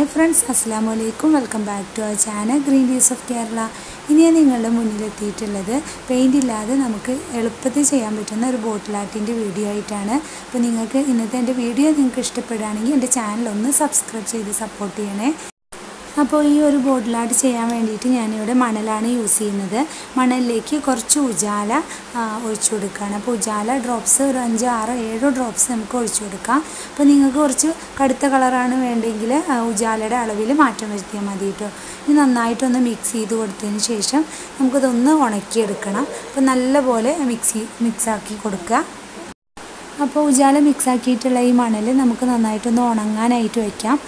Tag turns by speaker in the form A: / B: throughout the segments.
A: friends, assalamu alaikum. Welcome back to our channel Green Leaves of Kerala. ഇനി ഞാൻ നിങ്ങളുടെ മുന്നിലെത്തിയിട്ടുള്ളത് paint ഇല്ലാതെ നമുക്ക് എളുപ്പത്തിൽ ചെയ്യാൻ പറ്റുന്ന ഒരു ബോട്ടിൽ ആർട്ടിന്റെ വീഡിയോ ആയിട്ടാണ്. അപ്പോൾ നിങ്ങൾക്ക് ഇന്നത്തെ എൻ്റെ വീഡിയോ നിങ്ങൾക്ക് ഇഷ്ടപ്പെടുകയാണെങ്കിൽ എൻ്റെ ചാനൽ ഒന്ന് സബ്സ്ക്രൈബ് ചെയ്ത് സപ്പോർട്ട് ചെയ്യണേ. അപ്പോൾ ഈ ഒരു ബോട്ടിൽ ആർട്ട് ചെയ്യാൻ വേണ്ടിയിട്ട് ഞാനിവിടെ മണലാണ് യൂസ് ചെയ്യുന്നത്. മണലിലേക്ക് കുറച്ച് ഉജാല ഒഴിച്ചു കൊടുക്കുകയാണ്. അപ്പോൾ ഉജാല ഡ്രോപ്സ് ഒരു 5, 6, 7 ഡ്രോപ്സ് നമുക്ക് ഒഴിച്ചു കൊടുക്കാം. അപ്പോൾ നിങ്ങൾക്ക് കുറച്ച് കടുത്ത കളറാണ് വേണ്ടെങ്കിൽ ഉജാലയുടെ അളവിൽ മാറ്റം വരുത്തിയാൽ മതി കേട്ടോ. ഇനി നന്നായിട്ടൊന്ന് മിക്സ് ചെയ്ത് കൊടുത്തതിന് ശേഷം നമുക്കതൊന്ന് ഉണക്കിയെടുക്കണം. അപ്പോൾ നല്ലപോലെ മിക്സാക്കി കൊടുക്കുക. അപ്പോൾ ഉജാല മിക്സാക്കിയിട്ടുള്ള ഈ മണൽ നമുക്ക് നന്നായിട്ടൊന്ന് ഉണങ്ങാനായിട്ട് വയ്ക്കാം.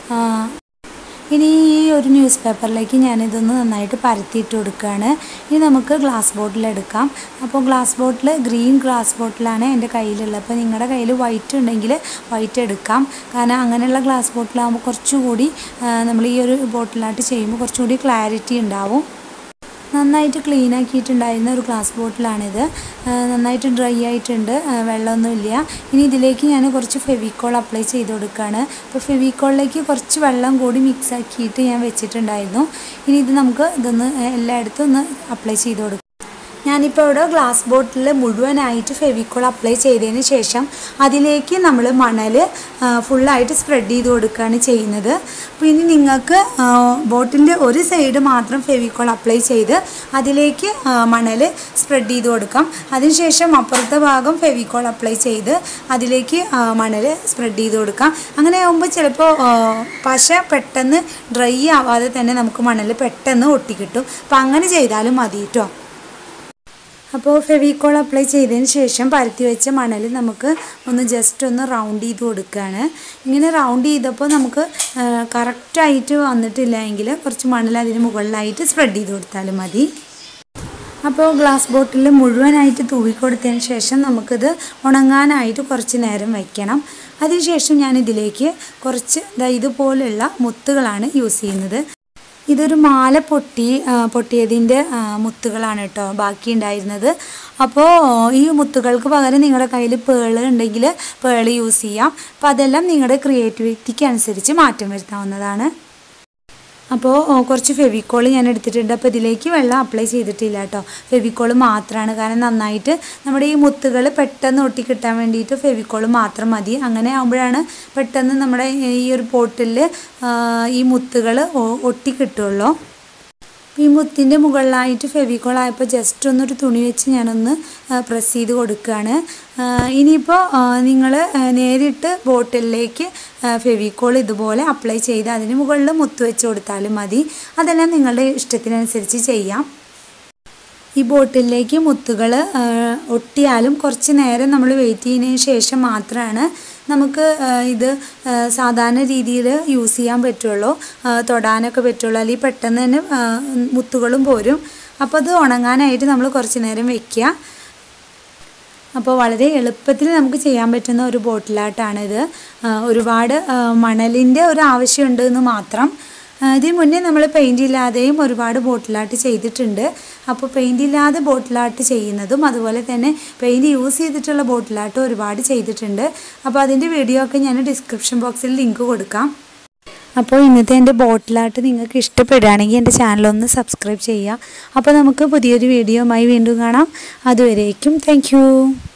A: ഇനി ഈ ഒരു ന്യൂസ് പേപ്പറിലേക്ക് ഞാനിതൊന്ന് നന്നായിട്ട് പരത്തിയിട്ട് കൊടുക്കുകയാണ്. ഇനി നമുക്ക് ഗ്ലാസ് ബോട്ടിൽ എടുക്കാം. അപ്പോൾ ഗ്ലാസ് ബോട്ടിൽ ഗ്രീൻ ഗ്ലാസ് ബോട്ടിലാണ് എൻ്റെ കയ്യിലുള്ളത്. അപ്പോൾ നിങ്ങളുടെ കയ്യിൽ വൈറ്റ് ഉണ്ടെങ്കിൽ വൈറ്റ് എടുക്കാം. കാരണം അങ്ങനെയുള്ള ഗ്ലാസ് ബോട്ടിലാകുമ്പോൾ കുറച്ചുകൂടി നമ്മൾ ഈ ഒരു ബോട്ടിലായിട്ട് ചെയ്യുമ്പോൾ കുറച്ചുകൂടി ക്ലാരിറ്റി ഉണ്ടാവും. നന്നായിട്ട് ക്ലീൻ ആക്കിയിട്ടുണ്ടായിരുന്ന ഒരു ഗ്ലാസ് ബോട്ടിലാണിത്. നന്നായിട്ട് ഡ്രൈ ആയിട്ടുണ്ട്, വെള്ളമൊന്നുമില്ല. ഇനി ഇതിലേക്ക് ഞാൻ കുറച്ച് ഫെവിക്കോൾ അപ്ലൈ ചെയ്ത് കൊടുക്കുകയാണ്. അപ്പോൾ ഫെവിക്കോളിലേക്ക് കുറച്ച് വെള്ളം കൂടി മിക്സ് ആക്കിയിട്ട് ഞാൻ വെച്ചിട്ടുണ്ടായിരുന്നു. ഇനി ഇത് നമുക്ക് ഇതൊന്ന് എല്ലായിടത്തും ഒന്ന് അപ്ലൈ ചെയ്ത് കൊടുക്കാം. ഞാനിപ്പോൾ ഇവിടെ ഗ്ലാസ് ബോട്ടിൽ മുഴുവനായിട്ട് ഫെവിക്കോൾ അപ്ലൈ ചെയ്തതിന് ശേഷം അതിലേക്ക് നമ്മൾ മണൽ ഫുള്ളായിട്ട് സ്പ്രെഡ് ചെയ്ത് കൊടുക്കുകയാണ് ചെയ്യുന്നത്. അപ്പോൾ ഇനി നിങ്ങൾക്ക് ബോട്ടിൻ്റെ ഒരു സൈഡ് മാത്രം ഫെവിക്കോൾ അപ്ലൈ ചെയ്ത് അതിലേക്ക് മണൽ സ്പ്രെഡ് ചെയ്ത് കൊടുക്കാം. അതിനുശേഷം അപ്പുറത്തെ ഭാഗം ഫെവിക്കോൾ അപ്ലൈ ചെയ്ത് അതിലേക്ക് മണൽ സ്പ്രെഡ് ചെയ്ത് കൊടുക്കാം. അങ്ങനെ ആകുമ്പോൾ ചിലപ്പോൾ പശ പെട്ടെന്ന് ഡ്രൈ ആവാതെ തന്നെ നമുക്ക് മണൽ പെട്ടെന്ന് ഒട്ടിക്കിട്ടും. അപ്പോൾ അങ്ങനെ ചെയ്താലും മതി കേട്ടോ. അപ്പോൾ ഫെവിക്കോൾ അപ്ലൈ ചെയ്തതിന് ശേഷം പരത്തി വെച്ച മണൽ നമുക്ക് ഒന്ന് ജസ്റ്റ് ഒന്ന് റൗണ്ട് ചെയ്ത് കൊടുക്കുകയാണ്. ഇങ്ങനെ റൗണ്ട് ചെയ്തപ്പോൾ നമുക്ക് കറക്റ്റായിട്ട് വന്നിട്ടില്ല എങ്കിൽ കുറച്ച് മണൽ അതിന് മുകളിലായിട്ട് സ്പ്രെഡ് ചെയ്ത് കൊടുത്താലും മതി. അപ്പോൾ ഗ്ലാസ് ബോട്ടിൽ മുഴുവനായിട്ട് തൂവിക്കൊടുത്തതിന് ശേഷം നമുക്കിത് ഉണങ്ങാനായിട്ട് കുറച്ച് നേരം വയ്ക്കണം. അതിനുശേഷം ഞാനിതിലേക്ക് കുറച്ച് ഇതുപോലുള്ള മുത്തുകളാണ് യൂസ് ചെയ്യുന്നത്. ഇതൊരു മാല പൊട്ടിയതിൻ്റെ മുത്തുകളാണ് കേട്ടോ ബാക്കി ഉണ്ടായിരുന്നത്. അപ്പോൾ ഈ മുത്തുകൾക്ക് പകരം നിങ്ങളുടെ കയ്യിൽ പേള് ഉണ്ടെങ്കിൽ പേള് യൂസ് ചെയ്യാം. അപ്പോൾ അതെല്ലാം നിങ്ങളുടെ ക്രിയേറ്റിവിറ്റിക്ക് അനുസരിച്ച് മാറ്റം വരുത്താവുന്നതാണ്. അപ്പോൾ കുറച്ച് ഫെവിക്കോൾ ഞാൻ എടുത്തിട്ടുണ്ട്. അപ്പോൾ ഇതിലേക്ക് വെള്ളം അപ്ലൈ ചെയ്തിട്ടില്ല കേട്ടോ, ഫെവിക്കോൾ മാത്രമാണ്. കാരണം നന്നായിട്ട് നമ്മുടെ ഈ മുത്തുകൾ പെട്ടെന്ന് ഒട്ടിക്കിട്ടാൻ വേണ്ടിയിട്ട് ഫെവിക്കോൾ മാത്രം മതി. അങ്ങനെ ആകുമ്പോഴാണ് പെട്ടെന്ന് നമ്മുടെ ഈ ഒരു പോട്ടിൽ ഈ മുത്തുകൾ ഒട്ടിക്കിട്ടുള്ളൂ. ഈ മുത്തിൻ്റെ മുകളിലായിട്ട് ഫെവിക്കോൾ ആയപ്പോൾ ജസ്റ്റ് ഒന്നൊരു തുണി വെച്ച് ഞാനൊന്ന് പ്രസ് ചെയ്ത് കൊടുക്കുകയാണ്. ഇനിയിപ്പോൾ നിങ്ങൾ നേരിട്ട് ബോട്ടിലേക്ക് ഫെവിക്കോൾ ഇതുപോലെ അപ്ലൈ ചെയ്ത് അതിന് മുകളിൽ മുത്ത് വെച്ച് കൊടുത്താലും മതി. അതെല്ലാം നിങ്ങളുടെ ഇഷ്ടത്തിനനുസരിച്ച് ചെയ്യാം. ഈ ബോട്ടിലേക്ക് മുത്തുകൾ ഒട്ടിയാലും കുറച്ച് നേരം നമ്മൾ വെയിറ്റ് ചെയ്യുന്നതിന് ശേഷം മാത്രമാണ് നമുക്ക് ഇത് സാധാരണ രീതിയിൽ യൂസ് ചെയ്യാൻ പറ്റുള്ളൂ, തൊടാനൊക്കെ പറ്റുള്ളൂ. അല്ലെങ്കിൽ പെട്ടെന്ന് തന്നെ മുത്തുകളും പോരും. അപ്പോൾ അത് ഉണങ്ങാനായിട്ട് നമ്മൾ കുറച്ച് നേരം വയ്ക്കുക. അപ്പോൾ വളരെ എളുപ്പത്തിൽ നമുക്ക് ചെയ്യാൻ പറ്റുന്ന ഒരു ബോട്ടിലായിട്ടാണിത്. ഒരുപാട് മണലിൻ്റെ ഒരു ആവശ്യമുണ്ട് എന്ന് മാത്രം. ഇതിന് മുന്നേ നമ്മൾ പെയിൻ്റ് ഇല്ലാതെയും ഒരുപാട് ബോട്ടിലായിട്ട് ചെയ്തിട്ടുണ്ട്. അപ്പോൾ പെയിൻ്റ് ഇല്ലാതെ ബോട്ടിലായിട്ട് ചെയ്യുന്നതും അതുപോലെ തന്നെ പെയിൻറ്റ് യൂസ് ചെയ്തിട്ടുള്ള ബോട്ടിലായിട്ട് ഒരുപാട് ചെയ്തിട്ടുണ്ട്. അപ്പോൾ അതിൻ്റെ വീഡിയോ ഒക്കെ ഞാൻ ഡിസ്ക്രിപ്ഷൻ ബോക്സിൽ ലിങ്ക് കൊടുക്കാം. അപ്പോൾ ഇന്നത്തെ എൻ്റെ ബോട്ടിലായിട്ട് നിങ്ങൾക്ക് ഇഷ്ടപ്പെടുകയാണെങ്കിൽ എൻ്റെ ചാനലൊന്ന് സബ്സ്ക്രൈബ് ചെയ്യുക. അപ്പോൾ നമുക്ക് പുതിയൊരു വീഡിയോയുമായി വീണ്ടും കാണാം. അതുവരേക്കും താങ്ക് യു.